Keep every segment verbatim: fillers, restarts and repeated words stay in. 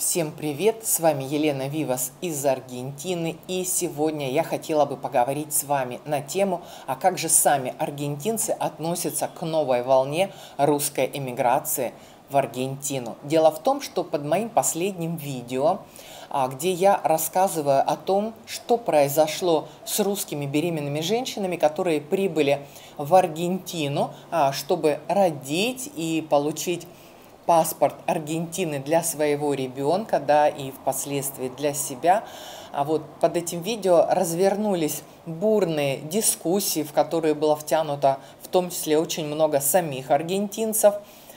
Всем привет! С вами Елена Вивас из Аргентины, и сегодня я хотела бы поговорить с вами на тему, а как же сами аргентинцы относятся к новой волне русской эмиграции в Аргентину. Дело в том, что под моим последним видео, где я рассказываю о том, что произошло с русскими беременными женщинами, которые прибыли в Аргентину, чтобы родить и получить паспорт Аргентины для своего ребенка, да, и впоследствии для себя. А вот под этим видео развернулись бурные дискуссии, в которые было втянуто в том числе очень много самих аргентинцев,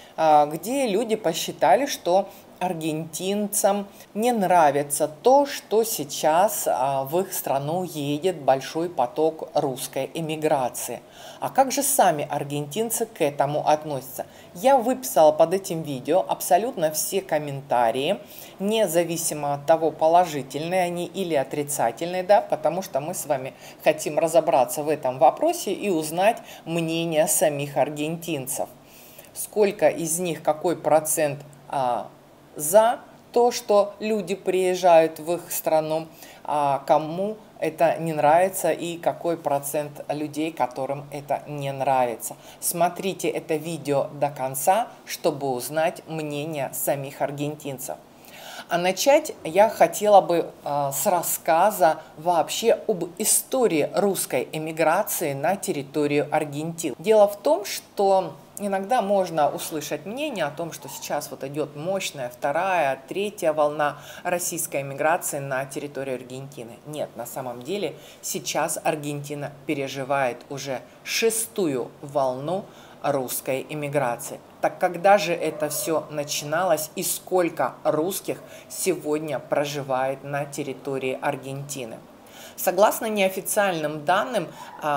где люди посчитали, что аргентинцам не нравится то, что сейчас в их страну едет большой поток русской эмиграции. А как же сами аргентинцы к этому относятся? Я выписала под этим видео абсолютно все комментарии, независимо от того, положительные они или отрицательные, да, потому что мы с вами хотим разобраться в этом вопросе и узнать мнение самих аргентинцев. Сколько из них, какой процент а, за то, что люди приезжают в их страну, а кому это не нравится и какой процент людей, которым это не нравится. Смотрите это видео до конца, чтобы узнать мнение самих аргентинцев. А начать я хотела бы э, с рассказа вообще об истории русской эмиграции на территорию Аргентины. Дело в том, что иногда можно услышать мнение о том, что сейчас вот идет мощная вторая, третья волна российской эмиграции на территорию Аргентины. Нет, на самом деле сейчас Аргентина переживает уже шестую волну русской эмиграции. Так когда же это все начиналось и сколько русских сегодня проживает на территории Аргентины? Согласно неофициальным данным,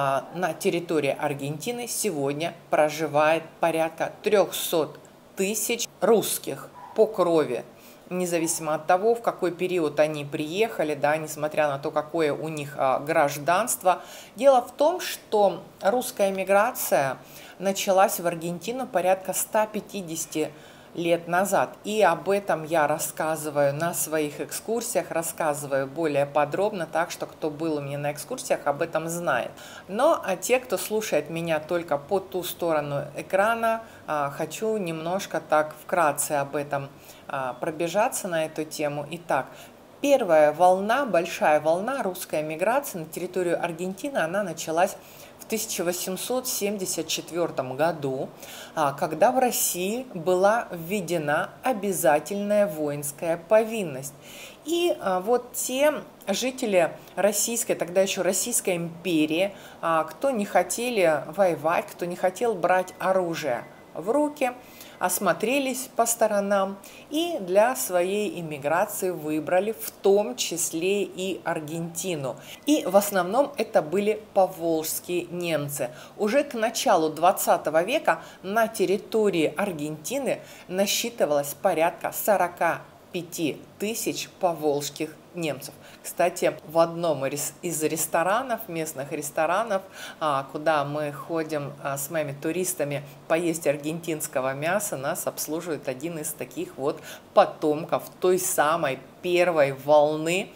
на территории Аргентины сегодня проживает порядка трёхсот тысяч русских по крови, независимо от того, в какой период они приехали, да, несмотря на то, какое у них гражданство. Дело в том, что русская эмиграция началась в Аргентину порядка ста пятидесяти лет назад. И об этом я рассказываю на своих экскурсиях, рассказываю более подробно, так что кто был у меня на экскурсиях, об этом знает. Но а те, кто слушает меня только по ту сторону экрана, хочу немножко так вкратце об этом пробежаться на эту тему. Итак, первая волна, большая волна русской эмиграции на территорию Аргентины, она началась в тысяча восемьсот семьдесят четвёртом году, когда в России была введена обязательная воинская повинность. И вот те жители Российской, тогда еще Российской империи, кто не хотели воевать, кто не хотел брать оружие в руки, осмотрелись по сторонам и для своей иммиграции выбрали в том числе и Аргентину. И в основном это были поволжские немцы. Уже к началу двадцатого века на территории Аргентины насчитывалось порядка сорока пяти тысяч поволжских немцев. Кстати, в одном из ресторанов, местных ресторанов, куда мы ходим с моими туристами поесть аргентинского мяса, нас обслуживает один из таких вот потомков той самой первой волны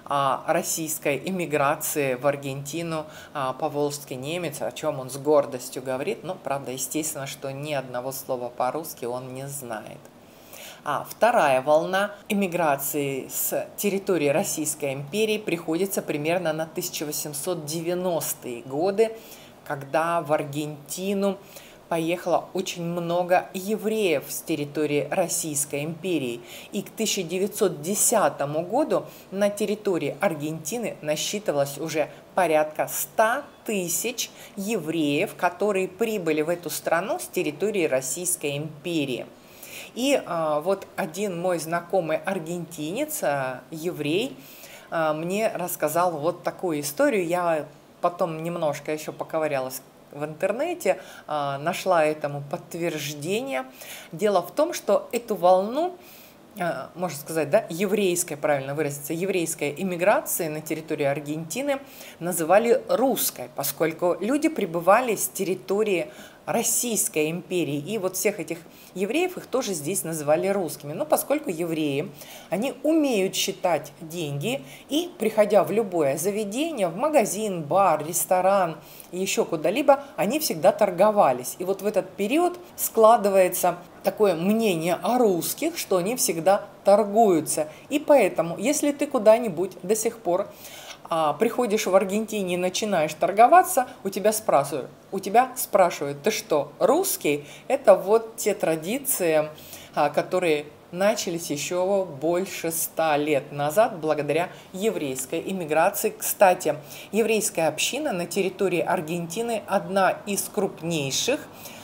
российской эмиграции в Аргентину, поволжский немец, о чем он с гордостью говорит. Но, правда, естественно, что ни одного слова по-русски он не знает. А вторая волна эмиграции с территории Российской империи приходится примерно на тысяча восемьсот девяностые годы, когда в Аргентину поехало очень много евреев с территории Российской империи. И к тысяча девятьсот десятому году на территории Аргентины насчитывалось уже порядка ста тысяч евреев, которые прибыли в эту страну с территории Российской империи. И а, вот один мой знакомый аргентинец, а, еврей, а, мне рассказал вот такую историю. Я потом немножко еще поковырялась в интернете, а, нашла этому подтверждение. Дело в том, что эту волну, а, можно сказать, да, еврейской, правильно выразиться, еврейской иммиграции на территории Аргентины называли русской, поскольку люди прибывали с территории Российской империи. И вот всех этих евреев, их тоже здесь называли русскими. Но поскольку евреи, они умеют считать деньги, и приходя в любое заведение, в магазин, бар, ресторан, еще куда-либо, они всегда торговались. И вот в этот период складывается такое мнение о русских, что они всегда торгуются. И поэтому, если ты куда-нибудь до сих пор а, приходишь в Аргентине и начинаешь торговаться, у тебя спрашивают, у тебя спрашивают, ты что, русский? Это вот те традиции, а, которые начались еще больше ста лет назад благодаря еврейской иммиграции. Кстати, еврейская община на территории Аргентины одна из крупнейших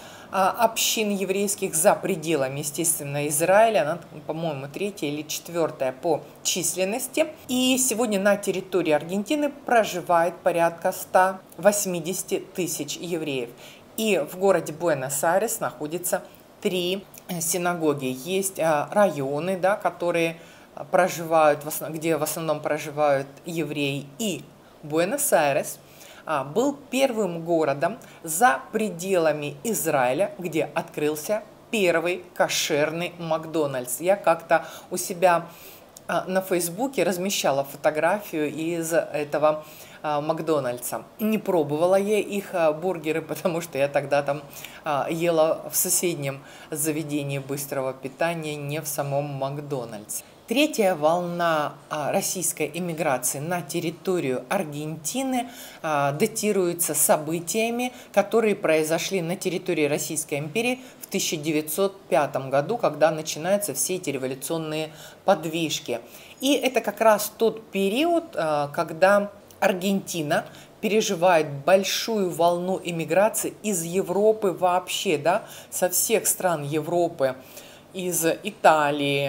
общин еврейских за пределами, естественно, Израиля. Она, по-моему, третья или четвертая по численности. И сегодня на территории Аргентины проживает порядка ста восьмидесяти тысяч евреев. И в городе Буэнос-Айрес находится три синагоги. Есть районы, да, которые проживают, где в основном проживают евреи. И Буэнос-Айрес был первым городом за пределами Израиля, где открылся первый кошерный Макдональдс. Я как-то у себя на Фейсбуке размещала фотографию из этого Макдональдса. Не пробовала я их бургеры, потому что я тогда там ела в соседнем заведении быстрого питания, не в самом Макдональдсе. Третья волна российской эмиграции на территорию Аргентины датируется событиями, которые произошли на территории Российской империи в тысяча девятьсот пятом году, когда начинаются все эти революционные подвижки. И это как раз тот период, когда Аргентина переживает большую волну эмиграции из Европы вообще, да, со всех стран Европы, из Италии,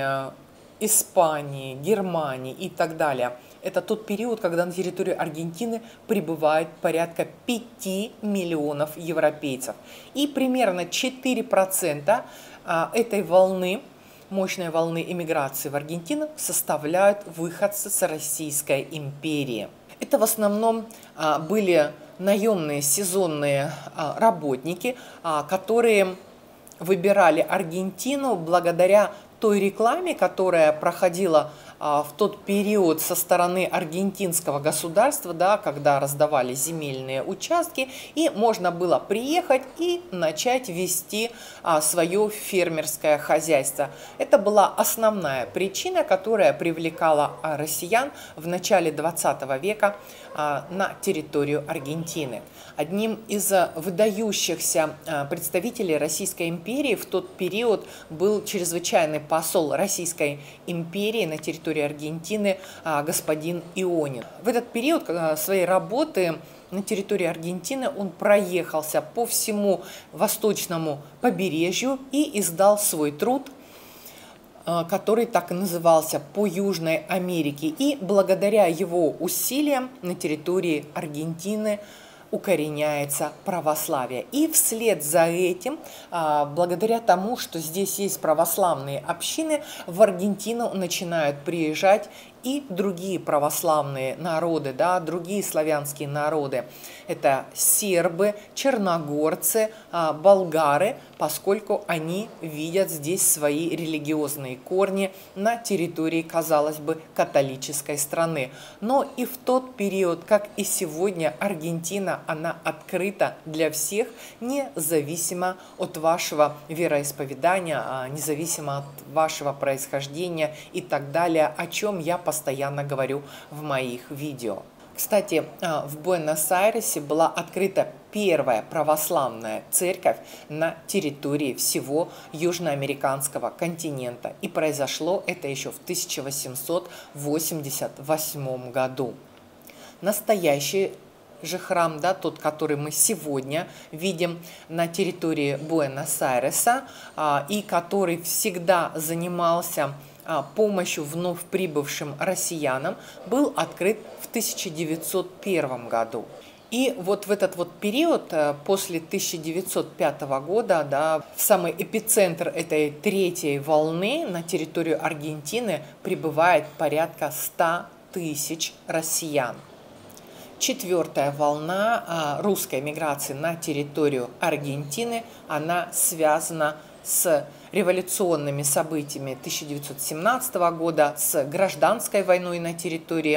Испании, Германии и так далее. Это тот период, когда на территории Аргентины прибывает порядка пяти миллионов европейцев. И примерно четыре процента этой волны, мощной волны эмиграции в Аргентину составляют выходцы с Российской империи. Это в основном были наемные сезонные работники, которые выбирали Аргентину благодаря той рекламе, которая проходила а, в тот период со стороны аргентинского государства, да, когда раздавали земельные участки, и можно было приехать и начать вести а, свое фермерское хозяйство. Это была основная причина, которая привлекала а, россиян в начале двадцатого века а, на территорию Аргентины. Одним из выдающихся представителей Российской империи в тот период был чрезвычайный посол Российской империи на территории Аргентины господин Ионин. В этот период своей работы на территории Аргентины он проехался по всему восточному побережью и издал свой труд, который так и назывался «По Южной Америке». И благодаря его усилиям на территории Аргентины укореняется православие. И вслед за этим, благодаря тому, что здесь есть православные общины, в Аргентину начинают приезжать и другие православные народы, да, другие славянские народы. Это сербы, черногорцы, болгары, поскольку они видят здесь свои религиозные корни на территории, казалось бы, католической страны. Но и в тот период, как и сегодня, Аргентина, она открыта для всех, независимо от вашего вероисповедания, независимо от вашего происхождения и так далее, о чем я постоянно говорю в моих видео. Кстати, в Буэнос-Айресе была открыта первая православная церковь на территории всего южноамериканского континента. И произошло это еще в тысяча восемьсот восемьдесят восьмом году. Настоящий же храм, да, тот, который мы сегодня видим на территории Буэнос-Айреса, и который всегда занимался помощью вновь прибывшим россиянам, был открыт в тысяча девятьсот первом году. И вот в этот вот период, после тысяча девятьсот пятого года, да, в самый эпицентр этой третьей волны на территорию Аргентины прибывает порядка ста тысяч россиян. Четвертая волна а, русской миграции на территорию Аргентины, она связана с революционными событиями тысяча девятьсот семнадцатого года, с гражданской войной на территории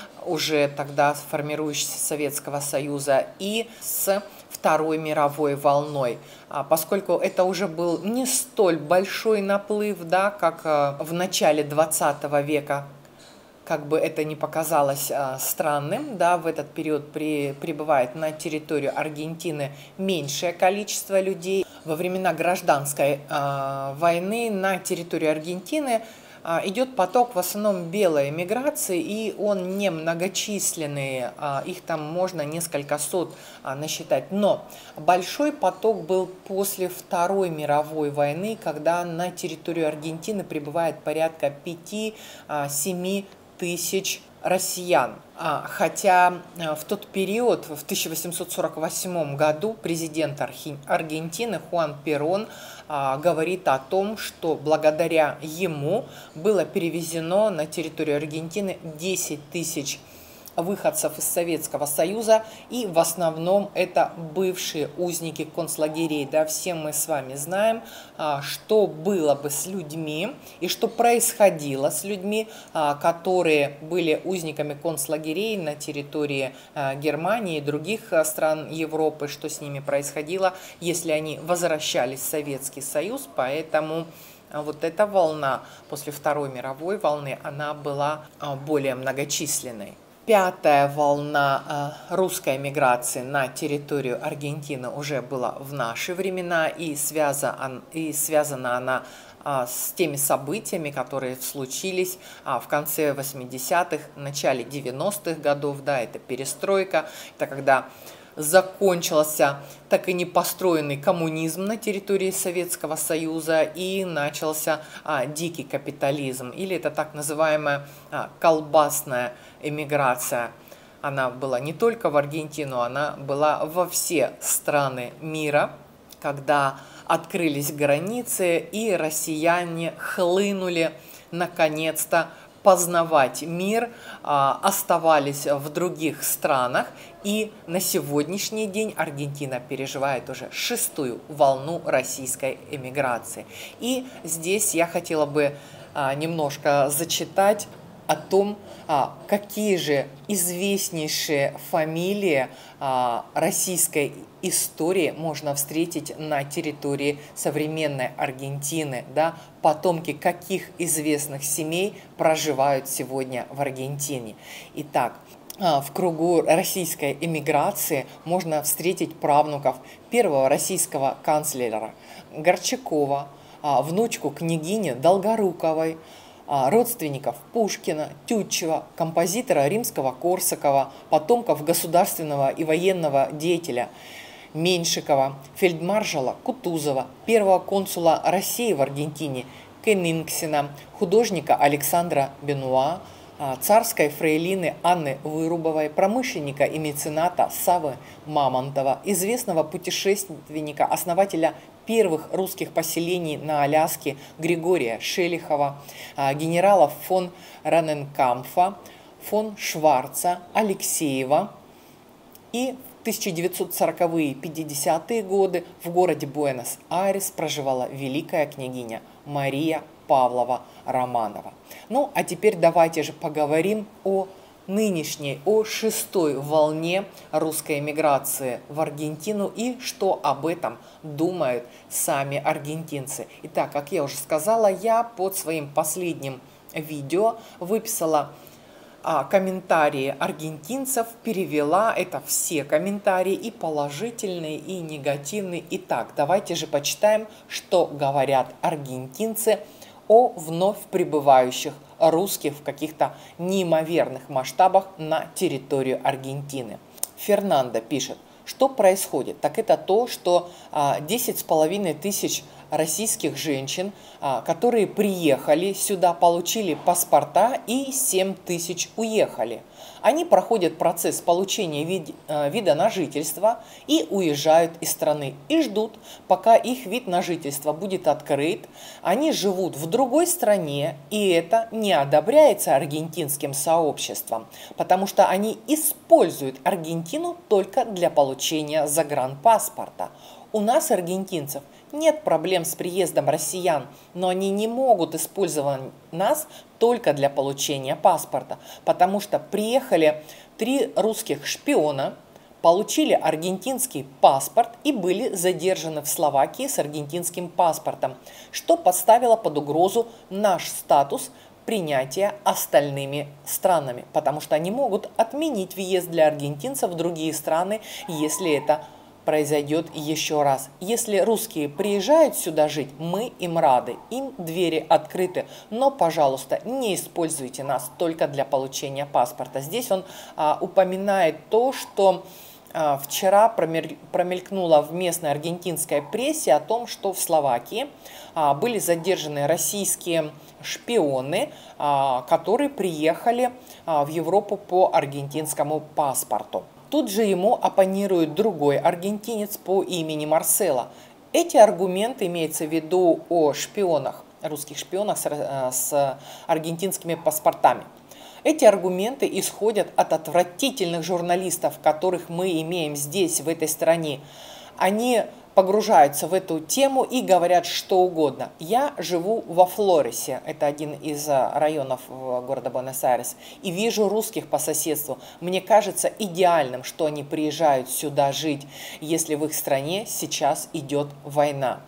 уже тогда формирующегося Советского Союза и с Второй мировой волной, поскольку это уже был не столь большой наплыв, да, как в начале двадцатого века, как бы это ни показалось странным, да, в этот период при, прибывает на территорию Аргентины меньшее количество людей. Во времена гражданской э, войны на территорию Аргентины э, идет поток в основном белой эмиграции, и он не многочисленный, э, их там можно несколько сот э, насчитать. Но большой поток был после Второй мировой войны, когда на территорию Аргентины прибывает порядка пяти-семи тысяч россиян. Хотя в тот период, в тысяча восемьсот сорок восьмом году, президент Аргентины Хуан Перон говорит о том, что благодаря ему было перевезено на территорию Аргентины десять тысяч выходцев из Советского Союза, и в основном это бывшие узники концлагерей. Да, все мы с вами знаем, что было бы с людьми и что происходило с людьми, которые были узниками концлагерей на территории Германии и других стран Европы, что с ними происходило, если они возвращались в Советский Союз. Поэтому вот эта волна после Второй мировой волны, она была более многочисленной. Пятая волна русской миграции на территорию Аргентины уже была в наши времена, и связана, и связана она с теми событиями, которые случились в конце восьмидесятых, начале девяностых годов. Да, это перестройка, это когда закончился так и не построенный коммунизм на территории Советского Союза, и начался а, дикий капитализм, или это так называемая а, колбасная эмиграция. Она была не только в Аргентину, она была во все страны мира, когда открылись границы, и россияне хлынули наконец-то познавать мир, оставались в других странах, и на сегодняшний день Аргентина переживает уже шестую волну российской эмиграции. И здесь я хотела бы немножко зачитать о том, какие же известнейшие фамилии российской истории можно встретить на территории современной Аргентины, да, потомки каких известных семей проживают сегодня в Аргентине. Итак, в кругу российской эмиграции можно встретить правнуков первого российского канцлера Горчакова, внучку княгини Долгоруковой, родственников Пушкина, Тютчева, композитора Римского-Корсакова, потомков государственного и военного деятеля Меньшикова, фельдмаршала Кутузова, первого консула России в Аргентине Кеннингсена, художника Александра Бенуа, царской фрейлины Анны Вырубовой, промышленника и мецената Савы Мамонтова, известного путешественника, основателя первых русских поселений на Аляске Григория Шелихова, генералов фон Раненкамфа, фон Шварца, Алексеева. И в тысяча девятьсот сороковые — пятидесятые годы в городе Буэнос-Айрес проживала великая княгиня Мария Павлова Романова. Ну, а теперь давайте же поговорим о нынешней, о шестой волне русской эмиграции в Аргентину и что об этом думают сами аргентинцы. Итак, как я уже сказала, я под своим последним видео выписала а, комментарии аргентинцев, перевела это все комментарии, и положительные, и негативные. Итак, давайте же почитаем, что говорят аргентинцы о вновь прибывающих русских в каких-то неимоверных масштабах на территорию Аргентины. Фернандо пишет, что происходит. Так это то, что десять с половиной тысяч российских женщин, которые приехали сюда, получили паспорта и семь тысяч уехали. Они проходят процесс получения вид, вида на жительство и уезжают из страны. И ждут, пока их вид на жительство будет открыт. Они живут в другой стране, и это не одобряется аргентинским сообществом, потому что они используют Аргентину только для получения загранпаспорта. У нас, аргентинцев, нет проблем с приездом россиян, но они не могут использовать нас только для получения паспорта, потому что приехали три русских шпиона, получили аргентинский паспорт и были задержаны в Словакии с аргентинским паспортом, что поставило под угрозу наш статус принятия остальными странами, потому что они могут отменить въезд для аргентинцев в другие страны, если это произойдет еще раз. Если русские приезжают сюда жить, мы им рады, им двери открыты, но, пожалуйста, не используйте нас только для получения паспорта. Здесь он а, упоминает то, что а, вчера промелькнуло в местной аргентинской прессе о том, что в Словакии а, были задержаны российские шпионы, а, которые приехали а, в Европу по аргентинскому паспорту. Тут же ему оппонирует другой аргентинец по имени Марсело. Эти аргументы, имеется в виду о шпионах, русских шпионах с, с аргентинскими паспортами. Эти аргументы исходят от отвратительных журналистов, которых мы имеем здесь, в этой стране. Они погружаются в эту тему и говорят что угодно. Я живу во Флоресе, это один из районов города Буэнос-Айрес, и вижу русских по соседству. Мне кажется идеальным, что они приезжают сюда жить, если в их стране сейчас идет война.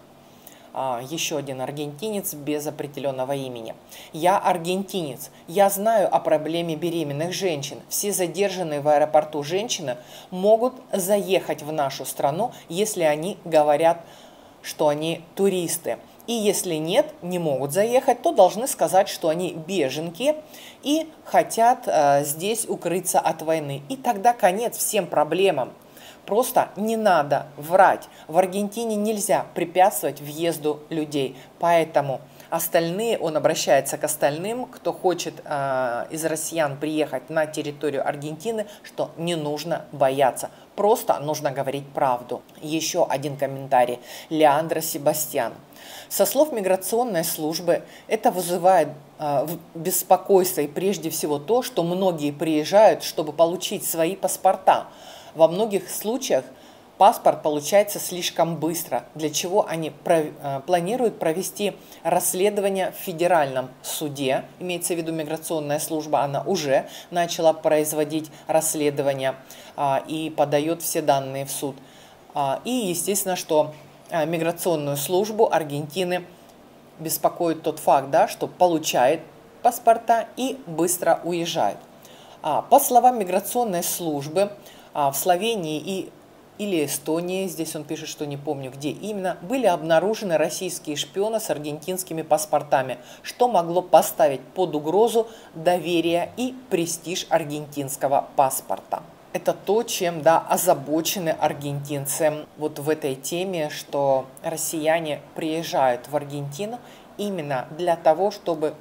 Еще один аргентинец без определенного имени. Я аргентинец. Я знаю о проблеме беременных женщин. Все задержанные в аэропорту женщины могут заехать в нашу страну, если они говорят, что они туристы. И если нет, не могут заехать, то должны сказать, что они беженки и хотят э, здесь укрыться от войны. И тогда конец всем проблемам. Просто не надо врать. В Аргентине нельзя препятствовать въезду людей. Поэтому остальные, он обращается к остальным, кто хочет э, из россиян приехать на территорию Аргентины, что не нужно бояться. Просто нужно говорить правду. Еще один комментарий. Леандро Себастьян. Со слов миграционной службы это вызывает э, беспокойство и прежде всего то, что многие приезжают, чтобы получить свои паспорта. Во многих случаях паспорт получается слишком быстро, для чего они про, планируют провести расследование в федеральном суде, имеется в виду миграционная служба, она уже начала производить расследование а, и подает все данные в суд. А, и естественно, что а, миграционную службу Аргентины беспокоит тот факт, да, что получает паспорта и быстро уезжает. А, по словам миграционной службы, в Словении и, или Эстонии, здесь он пишет, что не помню где именно, были обнаружены российские шпионы с аргентинскими паспортами, что могло поставить под угрозу доверие и престиж аргентинского паспорта. Это то, чем, да, озабочены аргентинцы вот в этой теме, что россияне приезжают в Аргентину именно для того, чтобы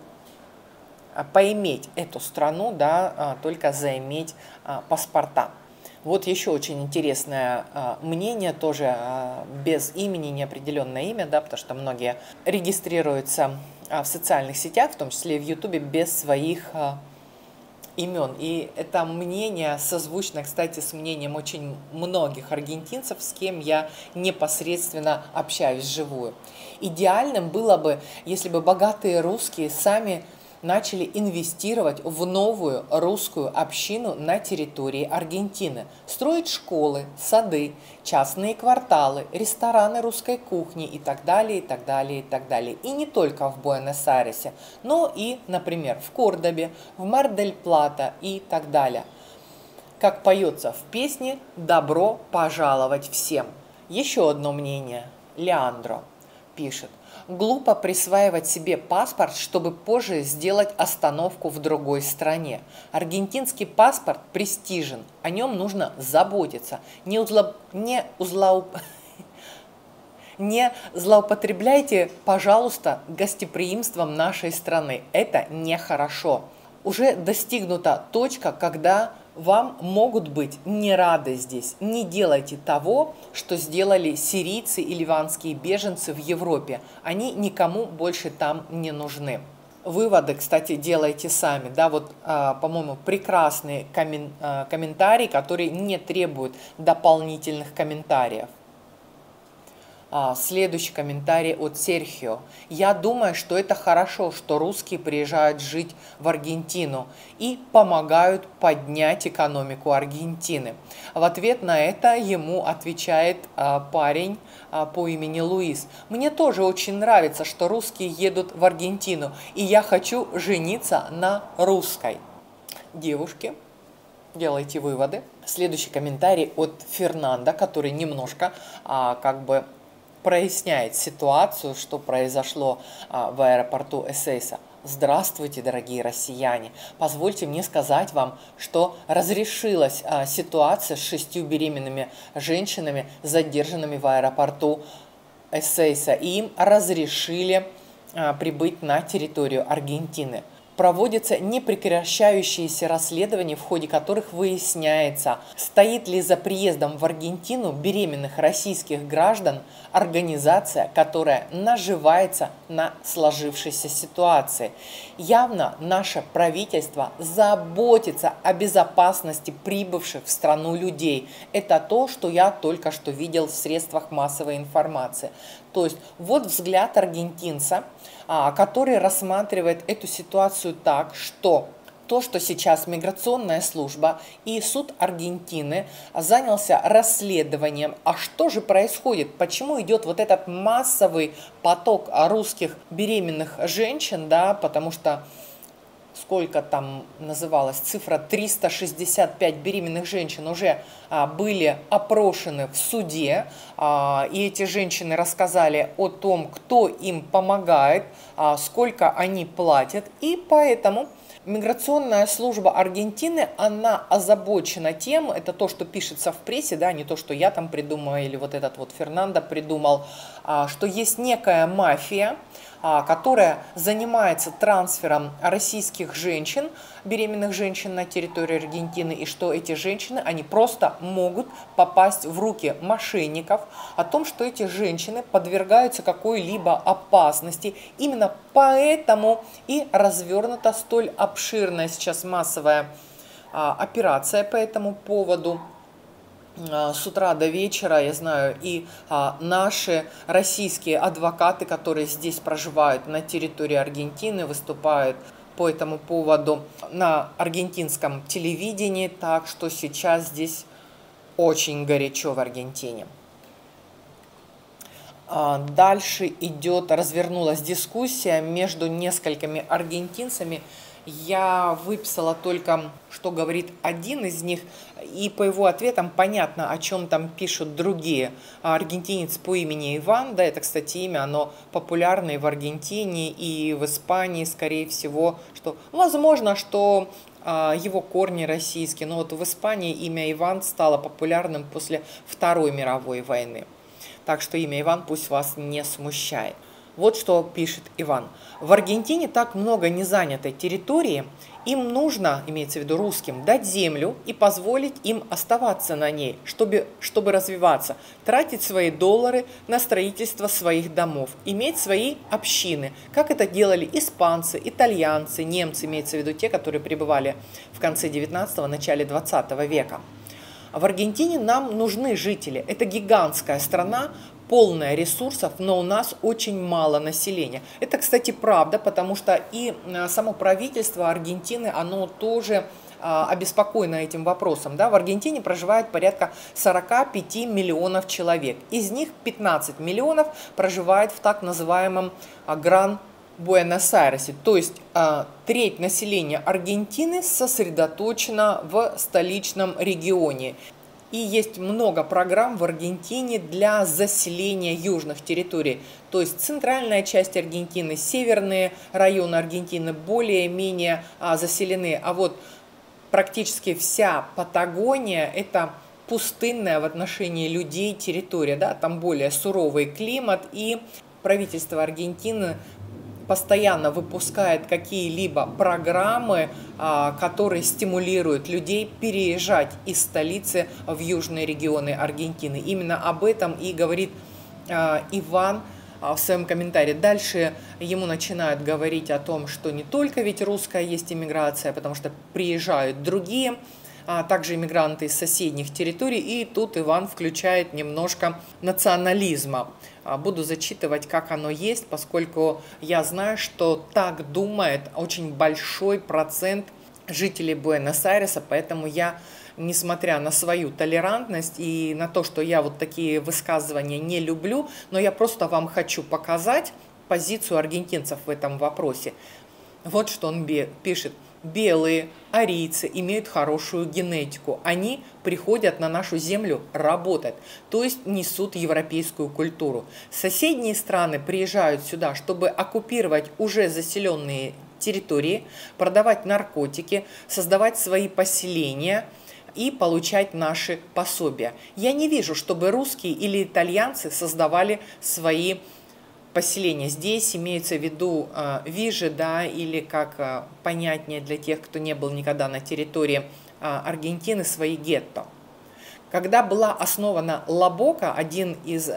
поиметь эту страну, да, только заиметь паспорта. Вот еще очень интересное а, мнение, тоже а, без имени, неопределенное имя, да, потому что многие регистрируются а, в социальных сетях, в том числе и в Ютубе, без своих а, имен. И это мнение созвучно, кстати, с мнением очень многих аргентинцев, с кем я непосредственно общаюсь вживую. Идеальным было бы, если бы богатые русские сами начали инвестировать в новую русскую общину на территории Аргентины, строить школы, сады, частные кварталы, рестораны русской кухни и так далее, и так далее, и так далее. И не только в Буэнос-Айресе, но и, например, в Кордобе, в Мар-дель-Плата и так далее. Как поется в песне «Добро пожаловать всем». Еще одно мнение. Леандро пишет. Глупо присваивать себе паспорт, чтобы позже сделать остановку в другой стране. Аргентинский паспорт престижен, о нем нужно заботиться. Не, узло... не, узлоуп... Не злоупотребляйте, пожалуйста, гостеприимством нашей страны. Это нехорошо. Уже достигнута точка, когда вам могут быть не рады здесь. Не делайте того, что сделали сирийцы и ливанские беженцы в Европе. Они никому больше там не нужны. Выводы, кстати, делайте сами. Да, вот, а, по-моему, прекрасный коммен, а, комментарий, который не требует дополнительных комментариев. А, следующий комментарий от Серхио. Я думаю, что это хорошо, что русские приезжают жить в Аргентину и помогают поднять экономику Аргентины. В ответ на это ему отвечает а, парень а, по имени Луис. Мне тоже очень нравится, что русские едут в Аргентину, и я хочу жениться на русской. Девушки, делайте выводы. Следующий комментарий от Фернанда, который немножко а, как бы проясняет ситуацию, что произошло а, в аэропорту Эсейса. Здравствуйте, дорогие россияне! Позвольте мне сказать вам, что разрешилась а, ситуация с шестью беременными женщинами, задержанными в аэропорту Эсейса, и им разрешили а, прибыть на территорию Аргентины. Проводятся непрекращающиеся расследования, в ходе которых выясняется, стоит ли за приездом в Аргентину беременных российских граждан организация, которая наживается на сложившейся ситуации. Явно наше правительство заботится о безопасности прибывших в страну людей. Это то, что я только что видел в средствах массовой информации. То есть вот взгляд аргентинца, который рассматривает эту ситуацию так, что то, что сейчас миграционная служба и суд Аргентины занялся расследованием, а что же происходит, почему идет вот этот массовый поток русских беременных женщин, да, потому что сколько там называлась цифра, триста шестьдесят пять беременных женщин уже а, были опрошены в суде, а, и эти женщины рассказали о том, кто им помогает, а, сколько они платят, и поэтому миграционная служба Аргентины, она озабочена тем, это то, что пишется в прессе, да, не то, что я там придумала или вот этот вот Фернандо придумал, а, что есть некая мафия, которая занимается трансфером российских женщин, беременных женщин на территорию Аргентины, и что эти женщины, они просто могут попасть в руки мошенников, о том, что эти женщины подвергаются какой-либо опасности. Именно поэтому и развернута столь обширная сейчас массовая а, операция по этому поводу. С утра до вечера, я знаю, и а, наши российские адвокаты, которые здесь проживают на территории Аргентины, выступают по этому поводу на аргентинском телевидении, так что сейчас здесь очень горячо в Аргентине. А, дальше идет, развернулась дискуссия между несколькими аргентинцами. Я выписала только, что говорит один из них, и по его ответам понятно, о чем там пишут другие. Аргентинец по имени Иван, да, это, кстати, имя, оно популярное в Аргентине и в Испании, скорее всего, что, возможно, что а, его корни российские, но вот в Испании имя Иван стало популярным после Второй мировой войны. Так что имя Иван пусть вас не смущает. Вот что пишет Иван. В Аргентине так много незанятой территории, им нужно, имеется в виду русским, дать землю и позволить им оставаться на ней, чтобы, чтобы развиваться, тратить свои доллары на строительство своих домов, иметь свои общины, как это делали испанцы, итальянцы, немцы, имеется в виду те, которые пребывали в конце девятнадцатого, начале двадцатого века. В Аргентине нам нужны жители. Это гигантская страна, полная ресурсов, но у нас очень мало населения. Это, кстати, правда, потому что и само правительство Аргентины, оно тоже а, обеспокоено этим вопросом. Да? В Аргентине проживает порядка сорока пяти миллионов человек. Из них пятнадцать миллионов проживает в так называемом а, Гран Буэнос-Айресе, то есть а, треть населения Аргентины сосредоточена в столичном регионе. И есть много программ в Аргентине для заселения южных территорий. То есть центральная часть Аргентины, северные районы Аргентины более-менее а, заселены. А вот практически вся Патагония – это пустынная в отношении людей территория, да, там более суровый климат, и правительство Аргентины постоянно выпускает какие-либо программы, которые стимулируют людей переезжать из столицы в южные регионы Аргентины. Именно об этом и говорит Иван в своем комментарии. Дальше ему начинают говорить о том, что не только ведь русская есть иммиграция, потому что приезжают другие, а также иммигранты из соседних территорий, и тут Иван включает немножко национализма. Буду зачитывать, как оно есть, поскольку я знаю, что так думает очень большой процент жителей Буэнос-Айреса, поэтому я, несмотря на свою толерантность и на то, что я вот такие высказывания не люблю, но я просто вам хочу показать позицию аргентинцев в этом вопросе. Вот что он пишет. Белые арийцы имеют хорошую генетику. Они приходят на нашу землю работать, то есть несут европейскую культуру. Соседние страны приезжают сюда, чтобы оккупировать уже заселенные территории, продавать наркотики, создавать свои поселения и получать наши пособия. Я не вижу, чтобы русские или итальянцы создавали свои поселения. Здесь имеется в виду э, вижи, да, или как э, понятнее для тех, кто не был никогда на территории э, Аргентины, свои гетто. Когда была основана Ла-Бока, один из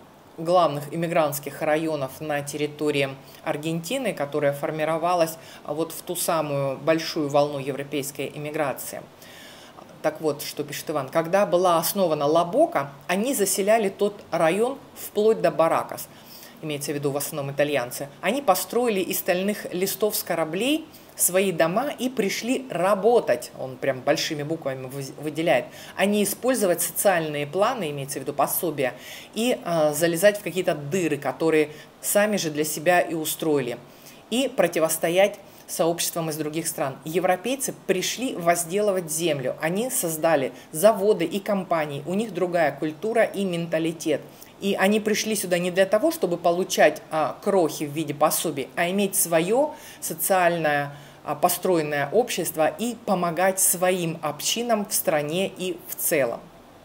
главных иммигрантских районов на территории Аргентины, которая формировалась вот в ту самую большую волну европейской иммиграции. Так вот, что пишет Иван. Когда была основана Ла-Бока, они заселяли тот район вплоть до Баракас. Имеется в виду в основном итальянцы, они построили из стальных листов с кораблей свои дома и пришли работать, он прям большими буквами выделяет, а не использовать социальные планы, имеется в виду пособия, и э, залезать в какие-то дыры, которые сами же для себя и устроили, и противостоять сообществам из других стран. Европейцы пришли возделывать землю, они создали заводы и компании, у них другая культура и менталитет. И они пришли сюда не для того, чтобы получать а, крохи в виде пособий, а иметь свое социальное а, построенное общество и помогать своим общинам в стране и в целом.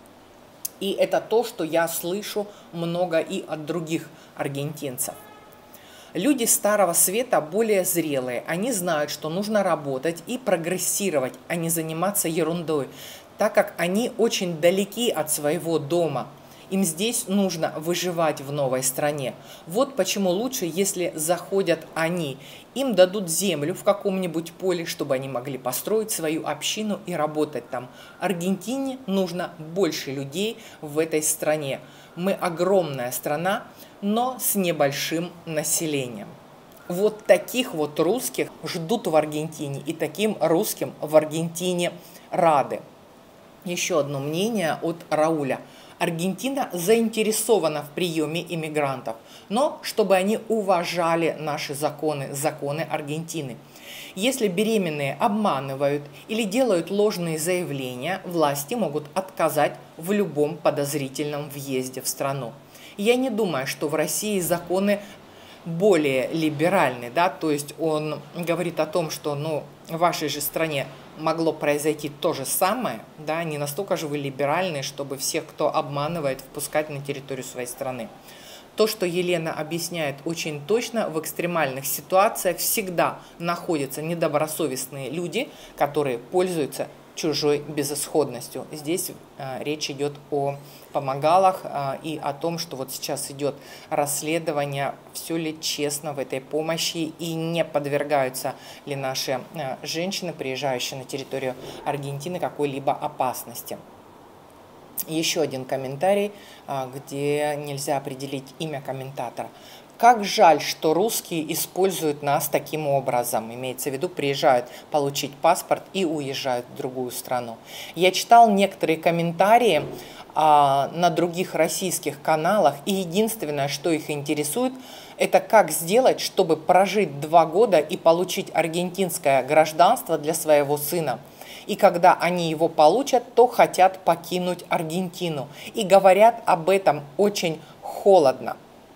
И это то, что я слышу много и от других аргентинцев. Люди Старого Света более зрелые, они знают, что нужно работать и прогрессировать, а не заниматься ерундой, так как они очень далеки от своего дома. Им здесь нужно выживать в новой стране. Вот почему лучше, если заходят они. Им дадут землю в каком-нибудь поле, чтобы они могли построить свою общину и работать там. Аргентине нужно больше людей в этой стране. Мы огромная страна, но с небольшим населением. Вот таких вот русских ждут в Аргентине, и таким русским в Аргентине рады. Еще одно мнение от Рауля. Аргентина заинтересована в приеме иммигрантов, но чтобы они уважали наши законы, законы Аргентины. Если беременные обманывают или делают ложные заявления, власти могут отказать в любом подозрительном въезде в страну. Я не думаю, что в России законы более либеральны, да, то есть он говорит о том, что, ну, в вашей же стране могло произойти то же самое, да, не настолько же вы либеральны, чтобы всех, кто обманывает, впускать на территорию своей страны. То, что Елена объясняет очень точно, в экстремальных ситуациях всегда находятся недобросовестные люди, которые пользуются чужой безысходностью. Здесь э, речь идет о помогалах э, и о том, что вот сейчас идет расследование, все ли честно в этой помощи и не подвергаются ли наши э, женщины, приезжающие на территорию Аргентины, какой-либо опасности. Еще один комментарий, э, где нельзя определить имя комментатора. Как жаль, что русские используют нас таким образом. Имеется в виду, приезжают получить паспорт и уезжают в другую страну. Я читал некоторые комментарии а, на других российских каналах, и единственное, что их интересует, это как сделать, чтобы прожить два года и получить аргентинское гражданство для своего сына. И когда они его получат, то хотят покинуть Аргентину. И говорят об этом очень холодно.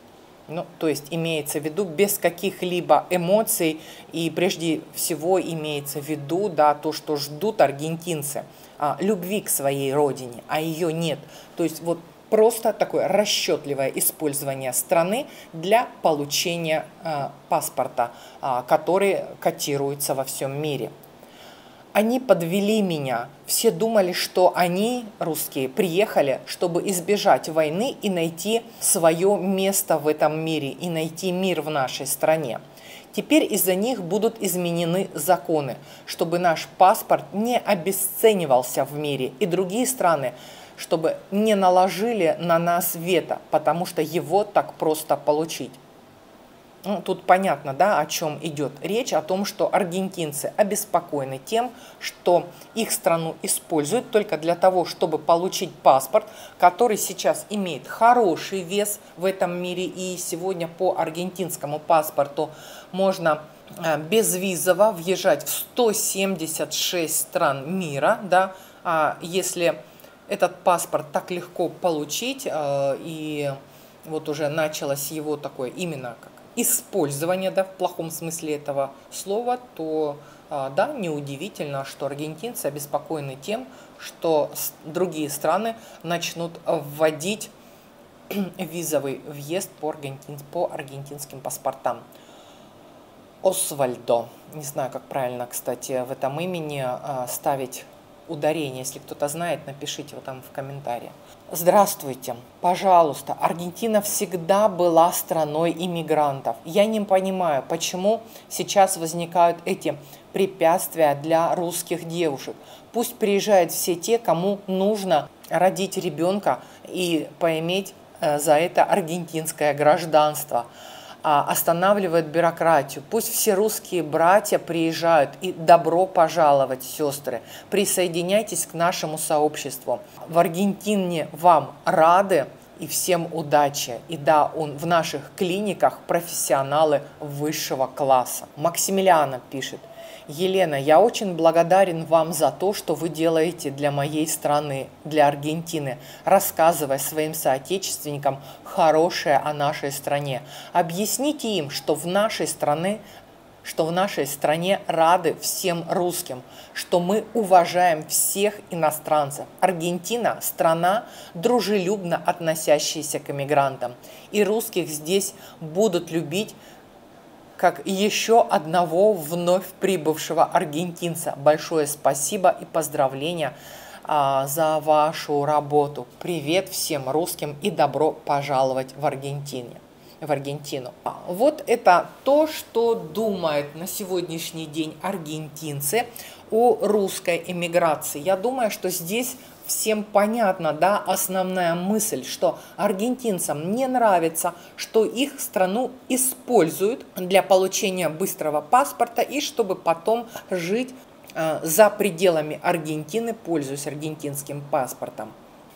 Ну, то есть имеется в виду без каких-либо эмоций, и прежде всего имеется в виду, да, то, что ждут аргентинцы, а, любви к своей родине, а ее нет. То есть вот просто такое расчетливое использование страны для получения а, паспорта, а, который котируется во всем мире. Они подвели меня. Все думали, что они, русские, приехали, чтобы избежать войны и найти свое место в этом мире, и найти мир в нашей стране. Теперь из-за них будут изменены законы, чтобы наш паспорт не обесценивался в мире, и другие страны, чтобы не наложили на нас вето, потому что его так просто получить. Ну, тут понятно, да, о чем идет речь, о том, что аргентинцы обеспокоены тем, что их страну используют только для того, чтобы получить паспорт, который сейчас имеет хороший вес в этом мире. И сегодня по аргентинскому паспорту можно безвизово въезжать в сто семьдесят шесть стран мира, да, а если этот паспорт так легко получить, и вот уже началось его такое именно как использование, да, в плохом смысле этого слова, то да, неудивительно, что аргентинцы обеспокоены тем, что другие страны начнут вводить визовый въезд по, аргентин, по аргентинским паспортам. Освальдо, не знаю, как правильно, кстати, в этом имени ставить ударение. Если кто-то знает, напишите его там в комментарии. Здравствуйте, пожалуйста. Аргентина всегда была страной иммигрантов. Я не понимаю, почему сейчас возникают эти препятствия для русских девушек. Пусть приезжают все те, кому нужно родить ребенка и поиметь за это аргентинское гражданство. Останавливает бюрократию. Пусть все русские братья приезжают, и добро пожаловать, сестры. Присоединяйтесь к нашему сообществу. В Аргентине вам рады, и всем удачи. И да, он в наших клиниках профессионалы высшего класса. Максимилиана пишет: Елена, я очень благодарен вам за то, что вы делаете для моей страны, для Аргентины, рассказывая своим соотечественникам хорошее о нашей стране. Объясните им, что в нашей стране, что в нашей стране рады всем русским, что мы уважаем всех иностранцев. Аргентина – страна, дружелюбно относящаяся к иммигрантам, и русских здесь будут любить как еще одного вновь прибывшего аргентинца. Большое спасибо и поздравления а, за вашу работу. Привет всем русским и добро пожаловать в Аргентине, в Аргентину. Вот это то, что думают на сегодняшний день аргентинцы о русской эмиграции. Я думаю, что здесь всем понятна, да, основная мысль, что аргентинцам не нравится, что их страну используют для получения быстрого паспорта и чтобы потом жить э, за пределами Аргентины, пользуясь аргентинским паспортом.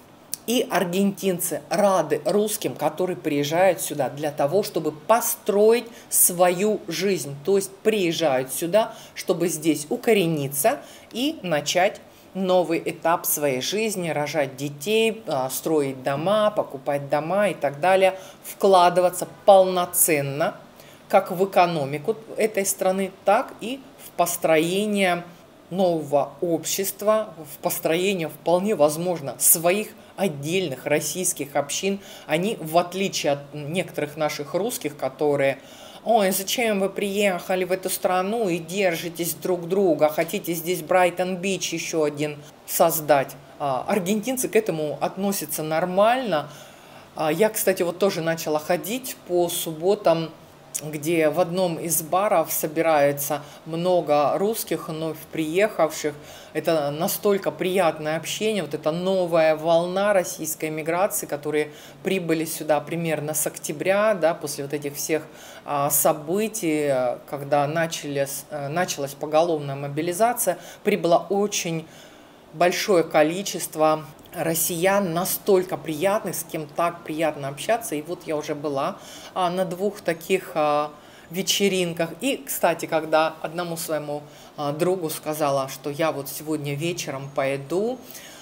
И аргентинцы рады русским, которые приезжают сюда для того, чтобы построить свою жизнь. То есть приезжают сюда, чтобы здесь укорениться и начать новый этап своей жизни, рожать детей, строить дома, покупать дома и так далее, вкладываться полноценно как в экономику этой страны, так и в построение нового общества, в построение вполне возможно своих отдельных российских общин. Они, в отличие от некоторых наших русских, которые: ой, зачем вы приехали в эту страну и держитесь друг друга, хотите здесь Брайтон-Бич еще один создать. Аргентинцы к этому относятся нормально. Я, кстати, вот тоже начала ходить по субботам, где в одном из баров собирается много русских, вновь приехавших. Это настолько приятное общение, вот эта новая волна российской эмиграции, которые прибыли сюда примерно с октября, да, после вот этих всех а, событий, когда начались, началась поголовная мобилизация, прибыло очень большое количество россиян, настолько приятных, с кем так приятно общаться. И вот я уже была а, на двух таких а, вечеринках. И, кстати, когда одному своему а, другу сказала, что я вот сегодня вечером пойду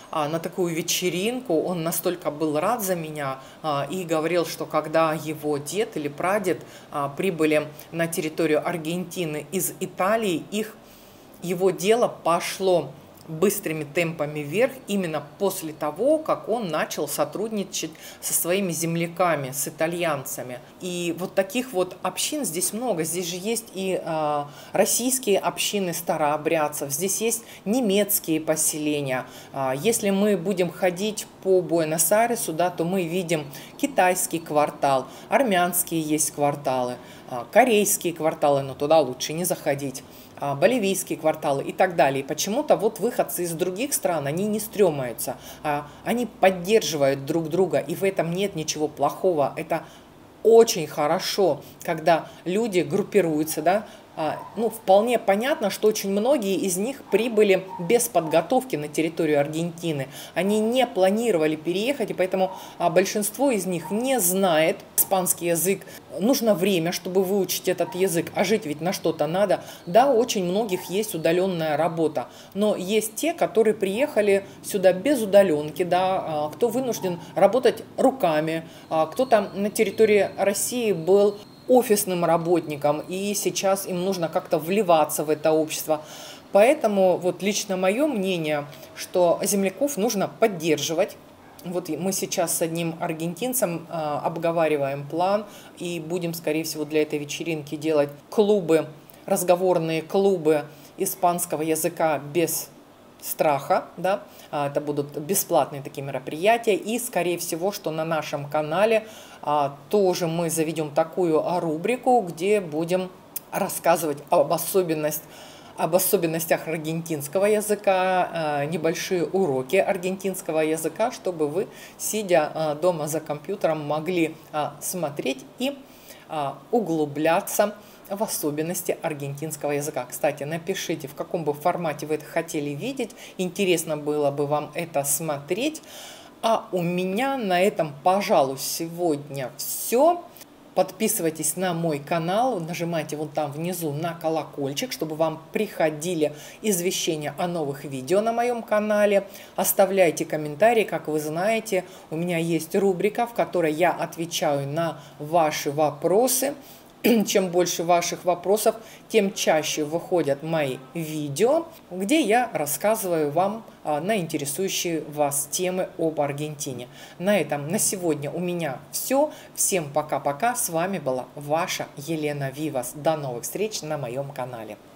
а, на такую вечеринку. Он настолько был рад за меня а, и говорил, что когда его дед или прадед а, прибыли на территорию Аргентины из Италии, их, его дело пошло быстрыми темпами вверх именно после того, как он начал сотрудничать со своими земляками, с итальянцами. И вот таких вот общин здесь много. Здесь же есть и э, российские общины старообрядцев, здесь есть немецкие поселения. А если мы будем ходить по Буэнос-Айресу, да, то мы видим китайский квартал, армянские есть кварталы, э, корейские кварталы, но туда лучше не заходить, боливийские кварталы и так далее. И почему-то вот выходцы из других стран, они не стремаются, они поддерживают друг друга, и в этом нет ничего плохого. Это очень хорошо, когда люди группируются, да. Ну, вполне понятно, что очень многие из них прибыли без подготовки на территорию Аргентины. Они не планировали переехать, и поэтому большинство из них не знает испанский язык. Нужно время, чтобы выучить этот язык, а жить ведь на что-то надо. Да, у очень многих есть удаленная работа, но есть те, которые приехали сюда без удаленки, да, кто вынужден работать руками, кто-то на территории России был офисным работникам, и сейчас им нужно как-то вливаться в это общество. Поэтому вот лично мое мнение, что земляков нужно поддерживать. Вот мы сейчас с одним аргентинцем э, обговариваем план и будем, скорее всего, для этой вечеринки делать клубы, разговорные клубы испанского языка без страха, да, это будут бесплатные такие мероприятия, и скорее всего, что на нашем канале а, тоже мы заведем такую рубрику, где будем рассказывать об особенностях, об особенностях аргентинского языка, а, небольшие уроки аргентинского языка, чтобы вы, сидя а, дома за компьютером, могли а, смотреть и а, углубляться в особенности аргентинского языка. Кстати, напишите, в каком бы формате вы это хотели видеть. Интересно было бы вам это смотреть. А у меня на этом, пожалуй, сегодня все. Подписывайтесь на мой канал, нажимайте вон там внизу на колокольчик, чтобы вам приходили извещения о новых видео на моем канале. Оставляйте комментарии, как вы знаете, у меня есть рубрика, в которой я отвечаю на ваши вопросы. Чем больше ваших вопросов, тем чаще выходят мои видео, где я рассказываю вам на интересующие вас темы об Аргентине. На этом на сегодня у меня все. Всем пока-пока. С вами была ваша Елена Вивас. До новых встреч на моем канале.